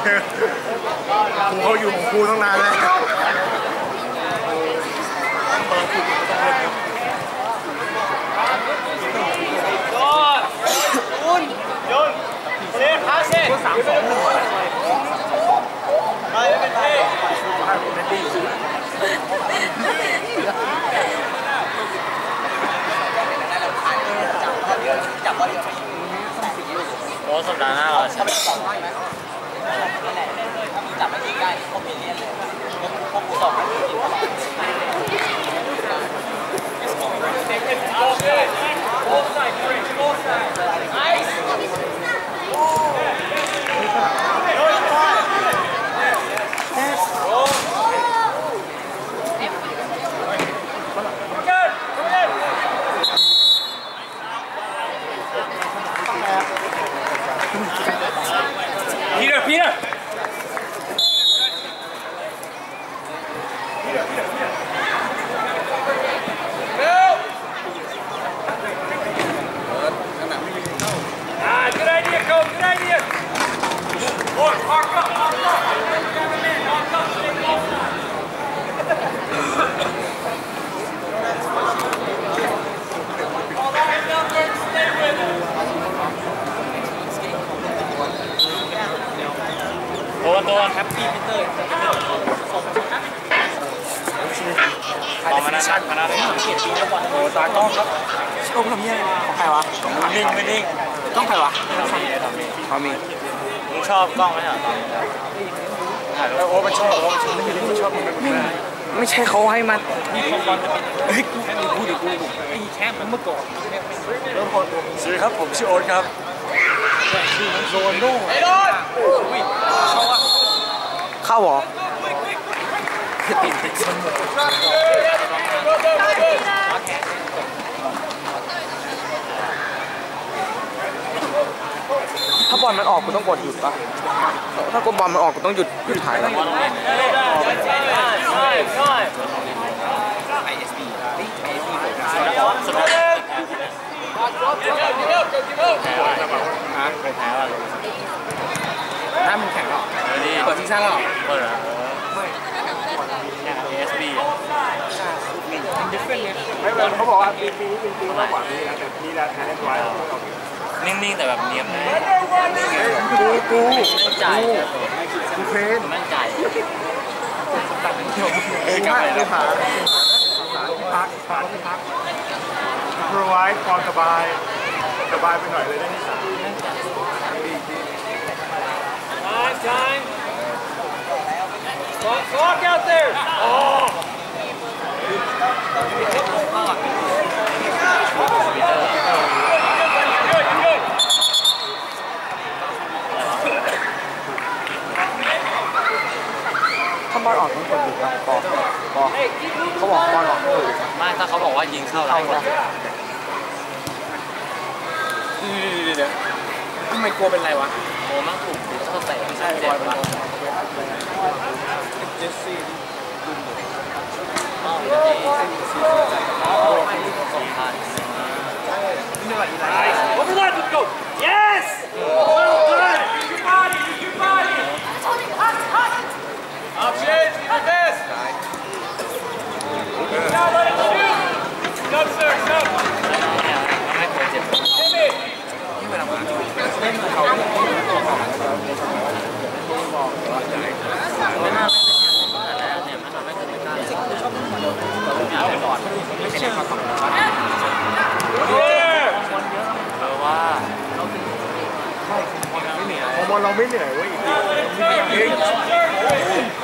กูเขาอยู่ของกูตั้งนานแล้วโอ้สัปดาห์หน้าเราใช่ไหมจับไม่ยิงได้เขาเปลี่ยนเรียนเลยพวกกูสอบไม่ยิงตลอด Peter! Good idea, coach. Good idea. Look, arc up, arc up. Arc up, stay close now. All right, number, stay with it. ตัวแฮปปี้พีเตอร์ออกมานะมานะโอ้ตากล้องครับกล้องทำยังไงของใครวะนิ่งไม่นิ่งกล้องใครวะทอมีมึงชอบกล้องไหมอ่ะโอ้มันชอบมันชอบไม่ใช่เขาให้มาเฮ้ยกูพูดดิกูไอ้แชมป์มันเมื่อก่อนสวัสดีครับผมชื่อโอ๊ตครับโรนโน่ไอ้โดนเข้าเหรอถ้าบอลมันออกกูต้องกดหยุดปะถ้ากดบอลมันออกกูต้องหยุดถ่ายแล้วถ้ามึงแข่งหรอเปิดซีซั่นหรอเปิดไม่แข่ง ASB เขาบอกว่าปีนี้เป็นปีมากกว่าปีแล้วแต่ปีแล้วแพ้ได้ไว้นิ่งๆแต่แบบเนียมนะกูมั่นใจกูเพลนมั่นใจกลับไปแล้วพักโปรไวท์ความสบายไปหน่อยเลยได้นี่Time. Walk out there. Oh. ถ้าบอลออกต้องกดหยุดนะปอเขาบอกบอลออกไม่ถ้าเขาบอกว่ายิงเข้าแล้วกดเดี๋ยวทำไมกลัวเป็นไรวะโอ้มั่งถูกเขาเตะไม่ใช่บอลวะเจสซี่Over there, let's go. Yes. Well done. Use your body. Use your body. Options. Do your best. Now let it shoot. Go, sir. Go. Timmy. ไม่น่าเล่นแล้วเนี่ยมันทำให้คนไม่กล้าเลยไม่เอาไปก่อนไม่ใช่มาฝั่งเราว่าเราไม่เหนื่อยเว้ย